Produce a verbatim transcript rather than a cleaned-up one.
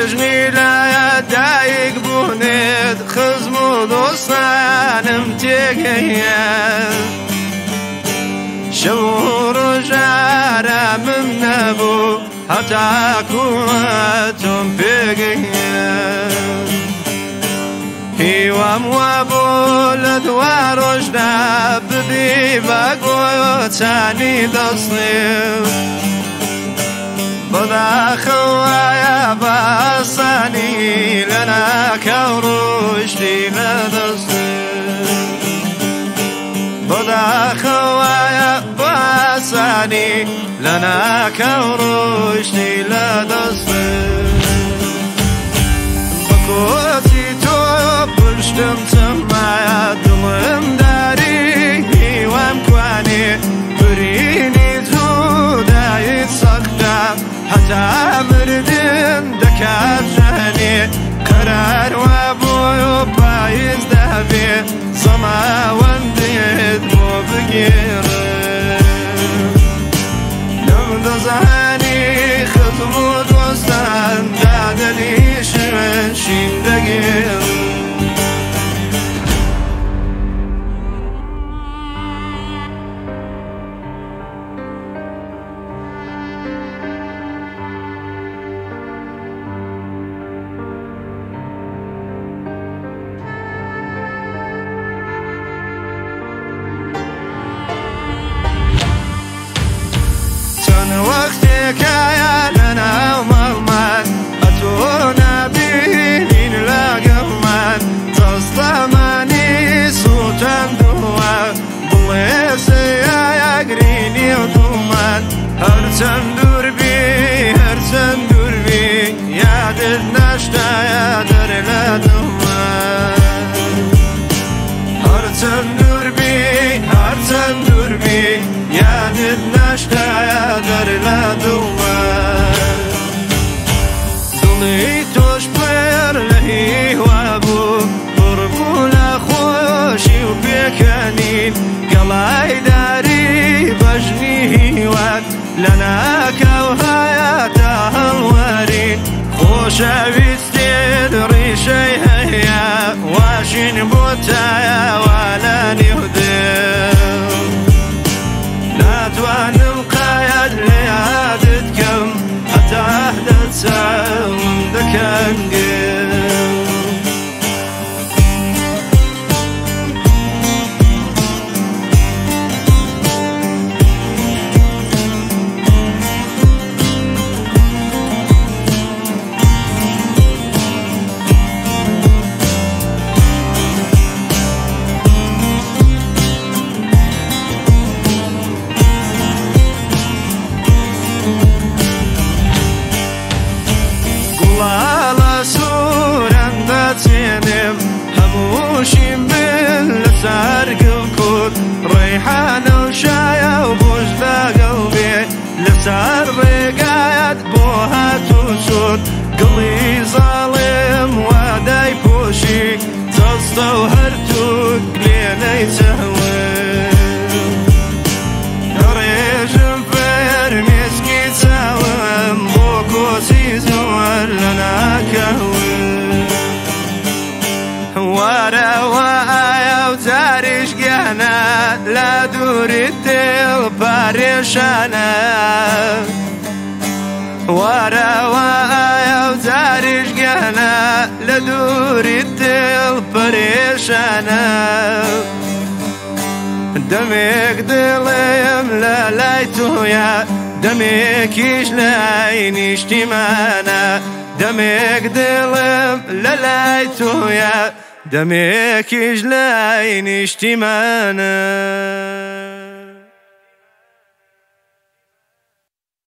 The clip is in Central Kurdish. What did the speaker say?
ڕۆژنی لایە دایک بوونێت خزم و دۆستانم تێگەیە شەو و ڕۆژارە من نەبوو هەتاکووە تۆم پێگەیە هیوام وابوو لە دوا ڕۆژدا ببی بە گۆچانی دەستێم بەداخەوایە باسانی لە ناکەو ڕۆژتی لە دەستێم بەداخەوایە باسانی لە ناکەو ڕۆژتی لە دەستێم بەکۆتی تۆ پشتم چەمایە دڵم داری هیوام کوانێ برینی جودایی سەختە هەتا مردن دەکات ژەهنێ قەرار وابووی و پاییز دەبێ زەماوەندێت بۆ بگێڕێ نەمدەزانی خزم و دۆستان دادەنی شوێن شین دەگێڕ وەختێکایە لەناو ماڵمان ئەتۆ نابینین لەگەڵمان جەستەمانی سووتەندووە بڵێ سەیایە گرینی و دوومان هەرچەند دووربی هەرچەند دووربی یادت نەشتایە دەر لە دڵمان هەرچەند دووربی هەرچەند دووربی یادت نەشتایە دەر لە دڵمان دڵی تۆش پێر لە هیوا بوو پڕبوو لە خۆشی و پێکەنین گەڵای داری بەژنی هیوات لە ناکەو هەیەتە هەڵوەرین خۆشەویستێت ڕیشەی هەیە واشین بۆ تایەوە لە نێو دڵ ناتوانم قایەت لە یادت کەم هەتا دەچەم دەکەم گێڵ هەمووشیم بن لەسەر گڵکوت ڕەیحانە و شایە و بۆش لەگەڵ بێ لەسەر ڕێگایەت بۆ هاتوچوت گڵی زاڵێم وا دایپۆشی جەستە و هەرتوک لێنەی چەوم ڕێژم فێر مێسکی چاوم بۆ کۆچی زۆر لە ناکەوم وارەوە ئایا و جاریش گیانە لە دووری دڵ پارێشانە وارەوە ئایا و جاریش گیانە لە دووری دڵ پەرێشانە دەمێک دڵێم لە لای تۆیە دەمێکیش لای نیشتیمانە دەمێک دڵم لە لای تۆیە دەمێکیش لای نیشتیمانە